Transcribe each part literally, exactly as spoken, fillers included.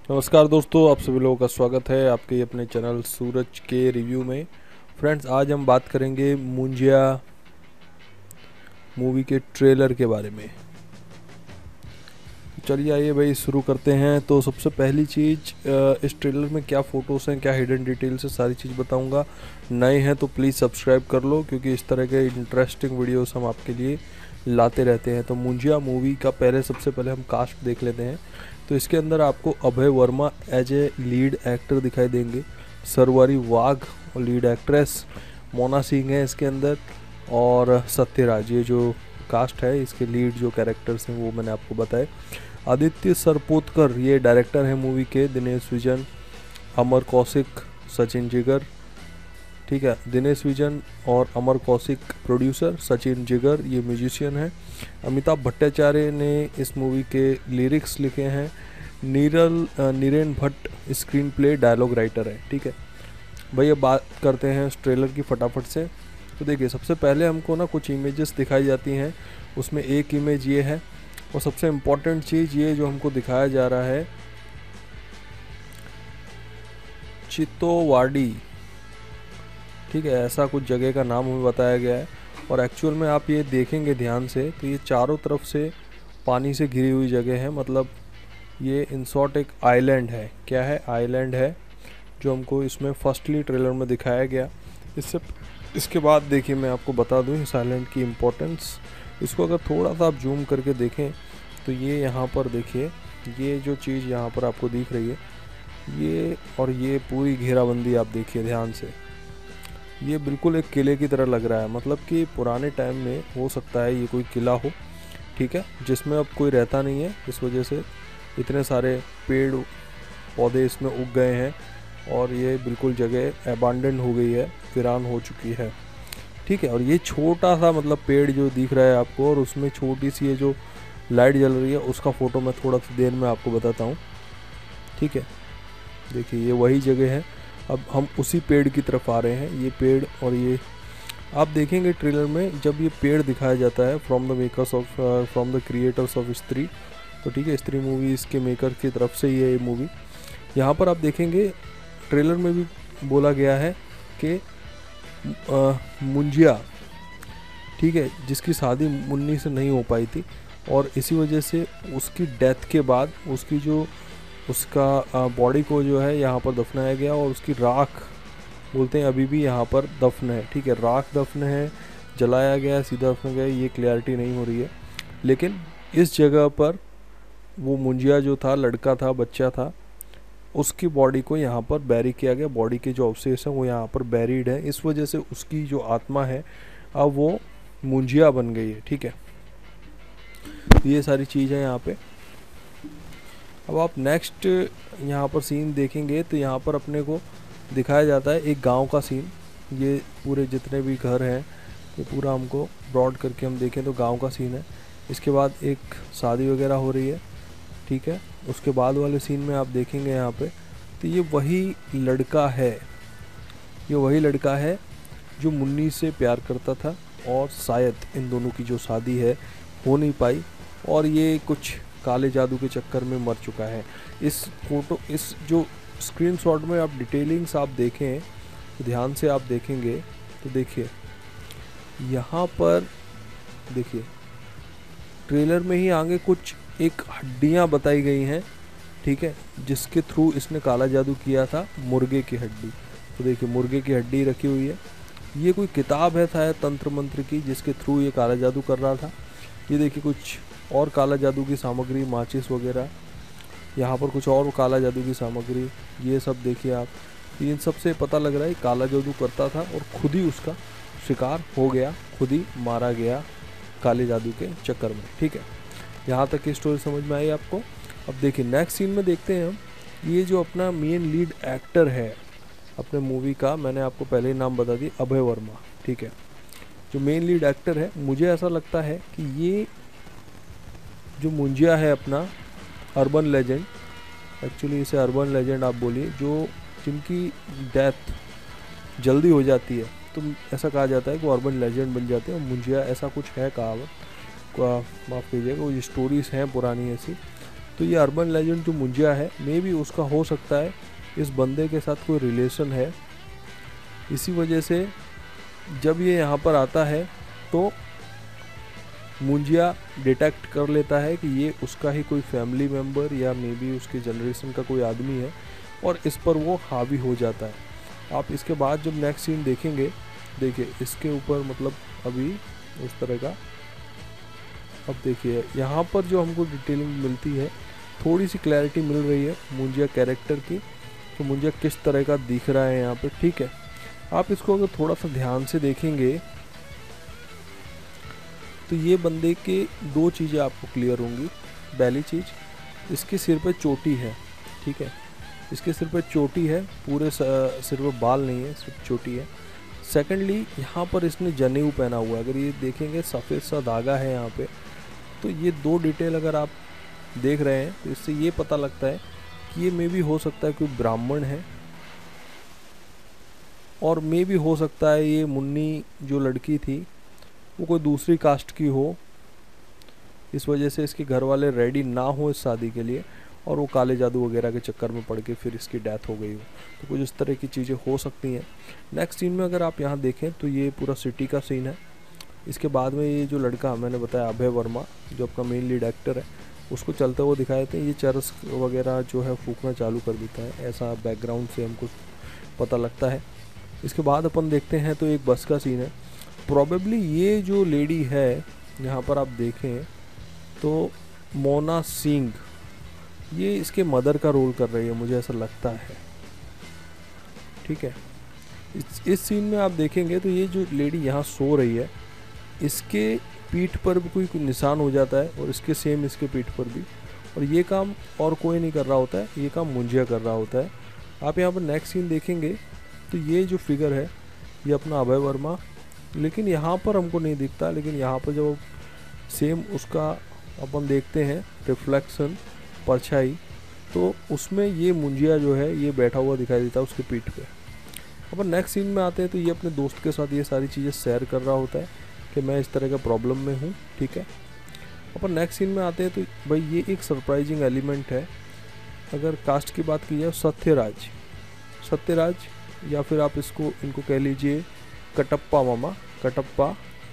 नमस्कार दोस्तों, आप सभी लोगों का स्वागत है आपके अपने चैनल सूरज के रिव्यू में। फ्रेंड्स, आज हम बात करेंगे मुंजिया मूवी के ट्रेलर के बारे में। चलिए आइए भाई शुरू करते हैं। तो सबसे पहली चीज़, इस ट्रेलर में क्या फ़ोटोज़ हैं, क्या हिडन डिटेल्स है, सारी चीज़ बताऊंगा। नए हैं तो प्लीज़ सब्सक्राइब कर लो, क्योंकि इस तरह के इंटरेस्टिंग वीडियोस हम आपके लिए लाते रहते हैं। तो मुंजिया मूवी का पहले सबसे पहले हम कास्ट देख लेते हैं। तो इसके अंदर आपको Abhay Varma as a lead actor दिखाई देंगे, सरवारी वाघ और लीड एक्ट्रेस, मोना सिंह है इसके अंदर, और सत्यराज। ये जो कास्ट है इसके लीड जो कैरेक्टर्स हैं वो मैंने आपको बताए। आदित्य सरपोतकर ये डायरेक्टर है मूवी के, दिनेश विजन, अमर कौशिक, सचिन जिगर। ठीक है, दिनेश विजन और अमर कौशिक प्रोड्यूसर, सचिन जिगर ये म्यूजिशियन है। अमिताभ भट्टाचार्य ने इस मूवी के लिरिक्स लिखे हैं। नीरल Niren Bhatt screenplay dialogue writer है। ठीक है भैया, बात करते हैं इस ट्रेलर की फटाफट से। तो देखिए, सबसे पहले हमको ना कुछ इमेजेस दिखाई जाती हैं। उसमें एक इमेज ये है, और सबसे इम्पोर्टेंट चीज़ ये जो हमको दिखाया जा रहा है, चितोवाडी। ठीक है, ऐसा कुछ जगह का नाम हमें बताया गया है। और एक्चुअल में आप ये देखेंगे ध्यान से तो ये चारों तरफ से पानी से घिरी हुई जगह है। मतलब ये इन शॉर्ट एक आइलैंड है। क्या है? आइलैंड है, जो हमको इसमें फर्स्टली ट्रेलर में दिखाया गया। इससे इसके बाद देखिए, मैं आपको बता दूं इस आइलैंड की इम्पोर्टेंस। इसको अगर थोड़ा सा आप जूम करके देखें तो ये यहाँ पर देखिए, ये जो चीज़ यहाँ पर आपको दिख रही है, ये और ये पूरी घेराबंदी आप देखिए ध्यान से, ये बिल्कुल एक किले की तरह लग रहा है। मतलब कि पुराने टाइम में हो सकता है ये कोई किला हो, ठीक है, जिसमें अब कोई रहता नहीं है। इस वजह से इतने सारे पेड़ पौधे इसमें उग गए हैं और ये बिल्कुल जगह अबांडन हो गई है, वीरान हो चुकी है। ठीक है, और ये छोटा सा मतलब पेड़ जो दिख रहा है आपको, और उसमें छोटी सी ये जो लाइट जल रही है, उसका फ़ोटो मैं थोड़ा सी देर में आपको बताता हूँ। ठीक है, देखिए ये वही जगह है। अब हम उसी पेड़ की तरफ आ रहे हैं। ये पेड़, और ये आप देखेंगे ट्रेलर में जब ये पेड़ दिखाया जाता है, from the makers of from the creators of Stree. तो ठीक है, स्त्री मूवी इसके मेकर की तरफ से ही है ये मूवी। यहाँ पर आप देखेंगे ट्रेलर में भी बोला गया है कि मुंजिया, ठीक है, जिसकी शादी मुन्नी से नहीं हो पाई थी, और इसी वजह से उसकी डेथ के बाद उसकी जो उसका बॉडी को जो है यहाँ पर दफनाया गया, और उसकी राख बोलते हैं अभी भी यहाँ पर दफन है। ठीक है, राख दफन है, जलाया गया, सीधा दफन गया, ये क्लियरिटी नहीं हो रही है। लेकिन इस जगह पर वो मुंजिया जो था, लड़का था, बच्चा था, उसकी बॉडी को यहाँ पर बैरी किया गया। बॉडी के जो अवशेष हैं वो यहाँ पर बैरीड है। इस वजह से उसकी जो आत्मा है अब वो मुंजिया बन गई है। ठीक है, ये सारी चीज़ है यहाँ पे। अब आप नेक्स्ट यहाँ पर सीन देखेंगे तो यहाँ पर अपने को दिखाया जाता है एक गांव का सीन। ये पूरे जितने भी घर हैं ये पूरा हमको ब्रॉड करके हम देखें तो गांव का सीन है। इसके बाद एक शादी वगैरह हो रही है। ठीक है, उसके बाद वाले सीन में आप देखेंगे यहाँ पे तो ये वही लड़का है, ये वही लड़का है जो मुन्नी से प्यार करता था, और शायद इन दोनों की जो शादी है हो नहीं पाई, और ये कुछ काले जादू के चक्कर में मर चुका है। इस फोटो, इस जो स्क्रीनशॉट में आप डिटेलिंग्स आप देखें तो ध्यान से आप देखेंगे तो देखिए यहाँ पर, देखिए ट्रेलर में ही आगे कुछ एक हड्डियाँ बताई गई हैं। ठीक है, जिसके थ्रू इसने काला जादू किया था, मुर्गे की हड्डी। तो देखिए मुर्गे की हड्डी रखी हुई है। ये कोई किताब है शायद तंत्र मंत्र की, जिसके थ्रू ये काला जादू कर रहा था। ये देखिए कुछ और काला जादू की सामग्री, माचिस वगैरह, यहाँ पर कुछ और काला जादू की सामग्री, ये सब देखिए आप। इन सब से पता लग रहा है काला जादू करता था और खुद ही उसका शिकार हो गया, खुद ही मारा गया काले जादू के चक्कर में। ठीक है, यहाँ तक की स्टोरी समझ में आई आपको। अब देखिए नेक्स्ट सीन में देखते हैं हम, ये जो अपना मेन लीड एक्टर है अपने मूवी का, मैंने आपको पहले ही नाम बता दी, अभय वर्मा। ठीक है, जो मेन लीड एक्टर है, मुझे ऐसा लगता है कि ये जो मुंजिया है अपना अर्बन लेजेंड, एक्चुअली इसे अर्बन लेजेंड आप बोलिए, जो जिनकी डेथ जल्दी हो जाती है तो ऐसा कहा जाता है कि वो अर्बन लेजेंड बन जाते हैं। मुंजिया ऐसा कुछ है कहावत, माफ़ कीजिएगा, वो स्टोरीज़ हैं पुरानी ऐसी। तो ये अर्बन लेजेंड जो मुंजिया है, मे बी उसका हो सकता है इस बंदे के साथ कोई रिलेशन है। इसी वजह से जब ये यहाँ पर आता है तो मुंजिया डिटेक्ट कर लेता है कि ये उसका ही कोई फैमिली मेम्बर या मे बी उसके जनरेशन का कोई आदमी है, और इस पर वो हावी हो जाता है। आप इसके बाद जब नेक्स्ट सीन देखेंगे, देखिए इसके ऊपर मतलब अभी उस तरह का, अब देखिए यहाँ पर जो हमको डिटेलिंग मिलती है, थोड़ी सी क्लैरिटी मिल रही है मुंजिया कैरेक्टर की, तो मुंजिया किस तरह का दिख रहा है यहाँ पे, ठीक है। आप इसको अगर थोड़ा सा ध्यान से देखेंगे तो ये बंदे के दो चीज़ें आपको क्लियर होंगी। पहली चीज़, इसके सिर पे चोटी है, ठीक है, इसके सिर पे चोटी है, पूरे सिर पे बाल नहीं है, सिर्फ चोटी है। सेकेंडली, यहाँ पर इसने जनेऊ पहना हुआ है, अगर ये देखेंगे सफ़ेद सा धागा है यहाँ पे, तो ये दो डिटेल अगर आप देख रहे हैं तो इससे ये पता लगता है कि ये मे भी हो सकता है कोई ब्राह्मण है, और मे भी हो सकता है ये मुन्नी जो लड़की थी वो कोई दूसरी कास्ट की हो, इस वजह से इसके घर वाले रेडी ना हो इस शादी के लिए, और वो काले जादू वगैरह के चक्कर में पड़ के फिर इसकी डेथ हो गई हो। तो कुछ इस तरह की चीज़ें हो सकती हैं। नेक्स्ट सीन में अगर आप यहाँ देखें तो ये पूरा सिटी का सीन है। इसके बाद में ये जो लड़का मैंने बताया अभय वर्मा, जो अपना मेन लीड एक्टर है, उसको चलते हुए दिखाए थे। ये चरस वगैरह जो है फूकना चालू कर देता है, ऐसा बैकग्राउंड से हमको पता लगता है। इसके बाद अपन देखते हैं तो एक बस का सीन है। प्रॉबेबली ये जो लेडी है यहाँ पर आप देखें तो मोना सिंह, ये इसके मदर का रोल कर रही है, मुझे ऐसा लगता है, ठीक है। इस इस सीन में आप देखेंगे तो ये जो लेडी यहाँ सो रही है, इसके पीठ पर भी कोई निशान हो जाता है, और इसके सेम इसके पीठ पर भी, और ये काम और कोई नहीं कर रहा होता है, ये काम मुंजिया कर रहा होता है। आप यहाँ पर नेक्स्ट सीन देखेंगे तो ये जो फिगर है ये अपना अभय वर्मा, लेकिन यहाँ पर हमको नहीं दिखता, लेकिन यहाँ पर जब सेम उसका अपन देखते हैं रिफ्लेक्शन, परछाई, तो उसमें ये मुंजिया जो है ये बैठा हुआ दिखाई देता है उसके पीठ पे। अपन नेक्स्ट सीन में आते हैं तो ये अपने दोस्त के साथ ये सारी चीज़ें शेयर कर रहा होता है कि मैं इस तरह का प्रॉब्लम में हूँ, ठीक है। अपन नेक्स्ट सीन में आते हैं तो भाई ये एक सरप्राइजिंग एलिमेंट है। अगर कास्ट की बात की जाए, सत्यराज, सत्यराज या फिर आप इसको इनको कह लीजिए कटप्पा मामा, कटप्पा,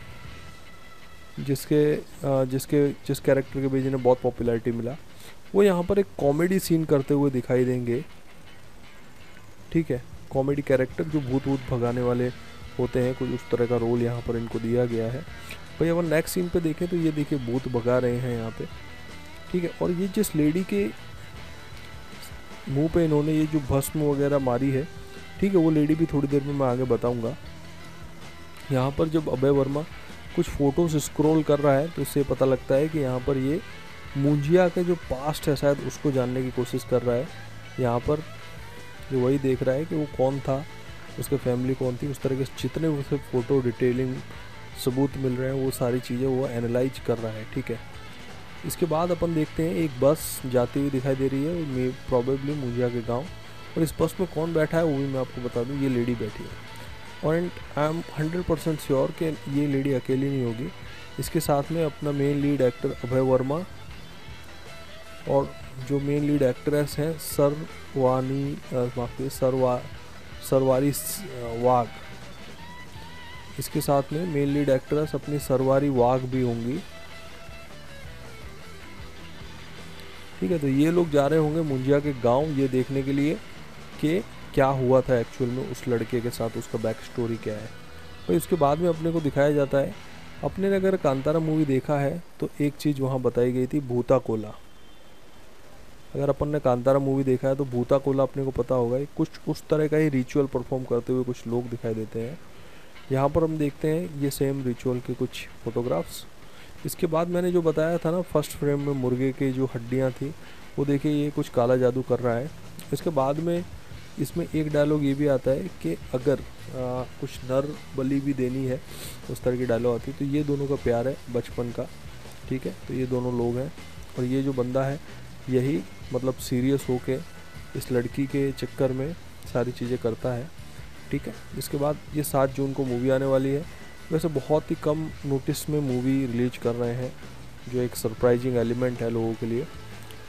जिसके जिसके जिस कैरेक्टर के बीच में बहुत पॉपुलैरिटी मिला, वो यहाँ पर एक कॉमेडी सीन करते हुए दिखाई देंगे, ठीक है। कॉमेडी कैरेक्टर जो भूत भूत भगाने वाले होते हैं, कुछ उस तरह का रोल यहाँ पर इनको दिया गया है। भाई अपन नेक्स्ट सीन पे देखें तो ये देखिए भूत भगा रहे हैं यहाँ पे, ठीक है। और ये जिस लेडी के मुंह पे इन्होंने ये जो भस्म वगैरह मारी है, ठीक है, वो लेडी भी थोड़ी देर में मैं आगे बताऊँगा। यहाँ पर जब अभय वर्मा कुछ फ़ोटोज़ स्क्रॉल कर रहा है तो इससे पता लगता है कि यहाँ पर ये मुंजिया के जो पास्ट है शायद उसको जानने की कोशिश कर रहा है। यहाँ पर जो वही देख रहा है कि वो कौन था, उसके फैमिली कौन थी, उस तरह के जितने उसे फ़ोटो डिटेलिंग सबूत मिल रहे हैं वो सारी चीज़ें वो एनालाइज कर रहा है, ठीक है। इसके बाद अपन देखते हैं एक बस जाती हुई दिखाई दे रही है, मे प्रॉबेबली मुंजिया के गाँव, और इस बस में कौन बैठा है वो भी मैं आपको बता दूँ, ये लेडी बैठी है। और I am hundred percent sure कि ये लेडी अकेली नहीं होगी, इसके साथ में अपना main lead actor Abhay Varma और जो मेन लीड एक्ट्रेस हैं सरवानी माफ सरवा सरवारी वाघ, इसके साथ में मेन लीड एक्ट्रेस अपनी सरवारी वाघ भी होंगी, ठीक है। तो ये लोग जा रहे होंगे मुंजिया के गांव ये देखने के लिए कि क्या हुआ था एक्चुअल में उस लड़के के साथ, उसका बैक स्टोरी क्या है। तो इसके बाद में अपने को दिखाया जाता है, अपने ने अगर कांतारा मूवी देखा है तो एक चीज़ वहाँ बताई गई थी, भूता कोला। अगर अपन ने कांतारा मूवी देखा है तो भूता कोला अपने को पता होगा, कुछ उस तरह का ही रिचुअल परफॉर्म करते हुए कुछ लोग दिखाई देते हैं। यहाँ पर हम देखते हैं ये सेम रिचुअल के कुछ फोटोग्राफ्स। इसके बाद मैंने जो बताया था ना फर्स्ट फ्रेम में मुर्गे की जो हड्डियाँ थी, वो देखिए ये कुछ काला जादू कर रहा है। इसके बाद में इसमें एक डायलॉग ये भी आता है कि अगर आ, कुछ नर बलि भी देनी है, उस तरह की डायलॉग आती है। तो ये दोनों का प्यार है बचपन का, ठीक है। तो ये दोनों लोग हैं, और ये जो बंदा है यही मतलब सीरियस होके इस लड़की के चक्कर में सारी चीज़ें करता है, ठीक है। इसके बाद ये सात जून को मूवी आने वाली है। वैसे बहुत ही कम नोटिस में मूवी रिलीज कर रहे हैं, जो एक सरप्राइजिंग एलिमेंट है लोगों के लिए।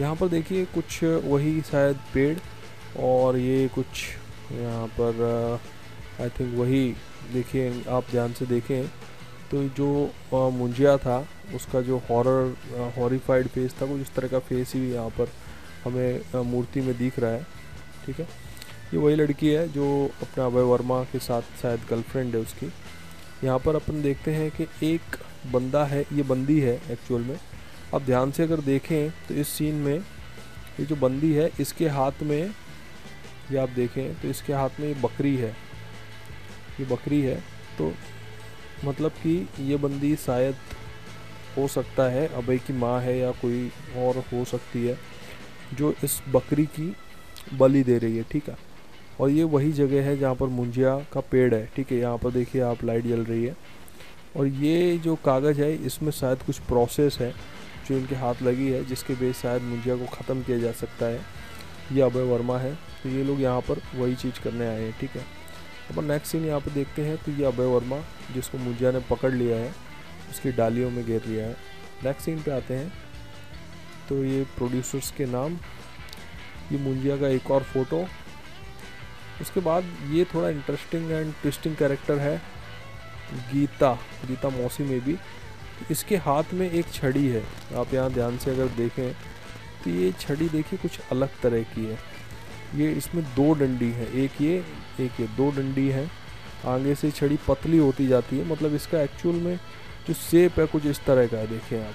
यहाँ पर देखिए कुछ वही शायद पेड़, और ये कुछ यहाँ पर आई थिंक वही, देखिए आप ध्यान से देखें तो जो आ, मुंजिया था उसका जो हॉरर हॉरिफाइड फेस था, कुछ इस तरह का फेस ही यहाँ पर हमें आ, मूर्ति में दिख रहा है। ठीक है, ये वही लड़की है जो अपना अभय वर्मा के साथ शायद गर्लफ्रेंड है उसकी। यहाँ पर अपन देखते हैं कि एक बंदा है, ये बंदी है एक्चुअल में। आप ध्यान से अगर देखें तो इस सीन में ये जो बंदी है इसके हाथ में, ये आप देखें तो इसके हाथ में ये बकरी है, ये बकरी है। तो मतलब कि ये बंदी शायद हो सकता है अभय की माँ है या कोई और हो सकती है जो इस बकरी की बलि दे रही है। ठीक है, और ये वही जगह है जहाँ पर मुंजिया का पेड़ है। ठीक है, यहाँ पर देखिए आप लाइट जल रही है, और ये जो कागज़ है इसमें शायद कुछ प्रोसेस है जो इनके हाथ लगी है, जिसके बेस शायद मुंजिया को ख़त्म किया जा सकता है। ये अभय वर्मा है, तो ये लोग यहाँ पर वही चीज़ करने आए हैं। ठीक है, अपन नेक्स्ट सीन यहाँ पर देखते हैं तो ये अभय वर्मा जिसको मुंजिया ने पकड़ लिया है उसकी डालियों में घेर लिया है। नेक्स्ट सीन पे आते हैं तो ये प्रोड्यूसर्स के नाम, ये मुंजिया का एक और फोटो। उसके बाद ये थोड़ा इंटरेस्टिंग एंड ट्विस्टिंग कैरेक्टर है गीता, गीता मौसी में भी। इसके हाथ में एक छड़ी है, आप यहाँ ध्यान से अगर देखें तो ये छड़ी देखिए कुछ अलग तरह की है। ये इसमें दो डंडी है, एक ये एक ये दो डंडी है। आगे से छड़ी पतली होती जाती है, मतलब इसका एक्चुअल में जो शेप है कुछ इस तरह का है। देखें आप,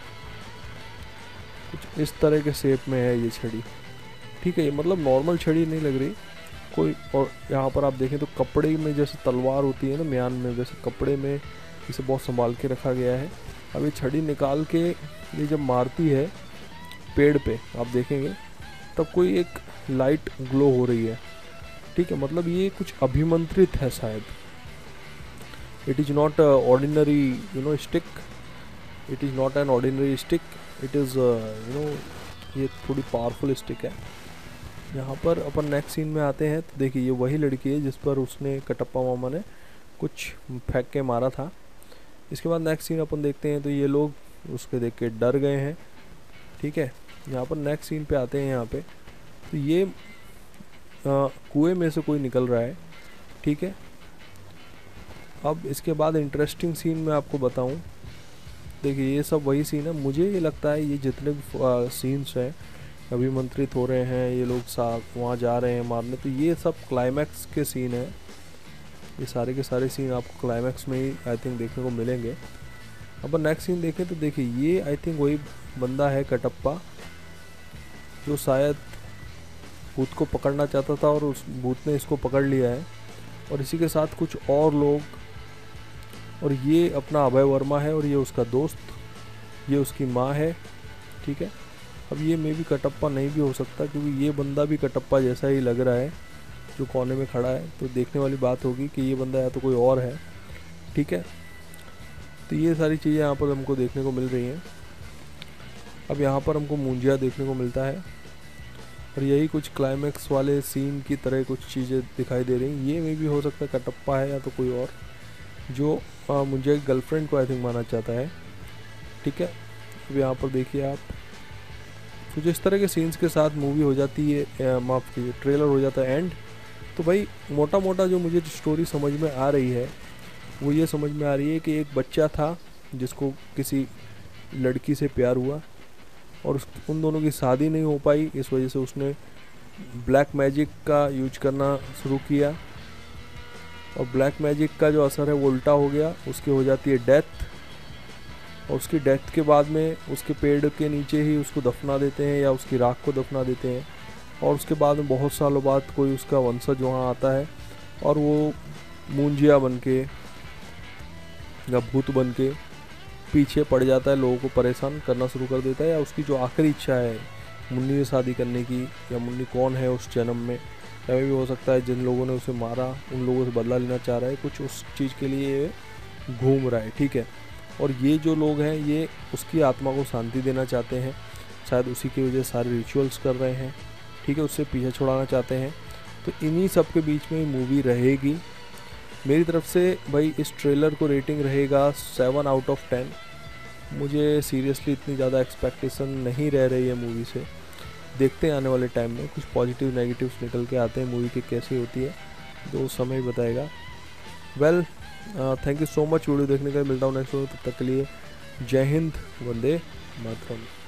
कुछ इस तरह के शेप में है ये छड़ी। ठीक है, ये मतलब नॉर्मल छड़ी नहीं लग रही कोई। और यहाँ पर आप देखें तो कपड़े में जैसे तलवार होती है ना म्यान में, वैसे कपड़े में इसे बहुत संभाल के रखा गया है। अब ये छड़ी निकाल के ये जब मारती है पेड़ पे, आप देखेंगे तब कोई एक लाइट ग्लो हो रही है। ठीक है, मतलब ये कुछ अभिमंत्रित है शायद। It is not ordinary you know stick, it is not an ordinary stick, it is you know ये थोड़ी पावरफुल स्टिक है। यहाँ पर अपन नेक्स्ट सीन में आते हैं तो देखिए ये वही लड़की है जिस पर उसने कटप्पा मामा ने कुछ फेंक के मारा था। इसके बाद नेक्स्ट सीन अपन देखते हैं तो ये लोग उसके देख के डर गए हैं। ठीक है, यहाँ पर नेक्स्ट सीन पे आते हैं। यहाँ पे तो ये कुएं में से कोई निकल रहा है। ठीक है, अब इसके बाद इंटरेस्टिंग सीन मैं आपको बताऊं, देखिए ये सब वही सीन है। मुझे ये लगता है ये जितने भी सीन्स हैं अभिमंत्रित हो रहे हैं, ये लोग साथ वहाँ जा रहे हैं मारने, तो ये सब क्लाइमैक्स के सीन हैं। ये सारे के सारे सीन आपको क्लाइमैक्स में ही आई थिंक देखने को मिलेंगे। अब नेक्स्ट सीन देखें तो देखिए ये आई थिंक वही बंदा है कटप्पा जो शायद भूत को पकड़ना चाहता था और उस भूत ने इसको पकड़ लिया है, और इसी के साथ कुछ और लोग, और ये अपना अभय वर्मा है और ये उसका दोस्त, ये उसकी माँ है। ठीक है, अब ये मे भी कटप्पा नहीं भी हो सकता क्योंकि ये बंदा भी कटप्पा जैसा ही लग रहा है जो कोने में खड़ा है, तो देखने वाली बात होगी कि ये बंदा या तो कोई और है। ठीक है, तो ये सारी चीज़ें यहाँ पर हमको देखने को मिल रही हैं। अब यहाँ पर हमको मुंजिया देखने को मिलता है और यही कुछ क्लाइमैक्स वाले सीन की तरह कुछ चीज़ें दिखाई दे रही हैं। ये मे भी हो सकता है कटप्पा है या तो कोई और जो मुंजिया की गर्लफ्रेंड को आई थिंक मानना चाहता है। ठीक है, अब यहाँ पर देखिए आप कुछ इस तरह के सीन्स के साथ मूवी हो जाती है, माफ़ कीजिए ट्रेलर हो जाता है एंड। तो भाई मोटा मोटा जो मुझे स्टोरी समझ में आ रही है वो ये समझ में आ रही है कि एक बच्चा था जिसको किसी लड़की से प्यार हुआ और उस उन दोनों की शादी नहीं हो पाई, इस वजह से उसने ब्लैक मैजिक का यूज करना शुरू किया और ब्लैक मैजिक का जो असर है वो उल्टा हो गया, उसकी हो जाती है डेथ, और उसकी डेथ के बाद में उसके पेड़ के नीचे ही उसको दफना देते हैं या उसकी राख को दफना देते हैं, और उसके बाद में बहुत सालों बाद कोई उसका वंशज वहाँ आता है और वो मुंजिया बन के या भूत बन के पीछे पड़ जाता है, लोगों को परेशान करना शुरू कर देता है, या उसकी जो आखिरी इच्छा है मुन्नी से शादी करने की, या मुन्नी कौन है उस जन्म में, या भी हो सकता है जिन लोगों ने उसे मारा उन लोगों से बदला लेना चाह रहा है, कुछ उस चीज़ के लिए घूम रहा है। ठीक है, और ये जो लोग हैं ये उसकी आत्मा को शांति देना चाहते हैं, शायद उसी की वजह से सारे रिचुअल्स कर रहे हैं। ठीक है, उससे पीछे छुड़ाना चाहते हैं। तो इन्हीं सब के बीच में मूवी रहेगी। मेरी तरफ से भाई इस ट्रेलर को रेटिंग रहेगा सेवन आउट ऑफ टेन। मुझे सीरियसली इतनी ज़्यादा एक्सपेक्टेशन नहीं रह रही है मूवी से, देखते हैं आने वाले टाइम में कुछ पॉजिटिव नेगेटिव्स निकल के आते हैं मूवी के, कैसी होती है तो समय बताएगा। Well thank you so much video देखने का, मिलता हूँ नेक्स्ट वीडियो, तब तक के लिए जय हिंद, वंदे मातरम।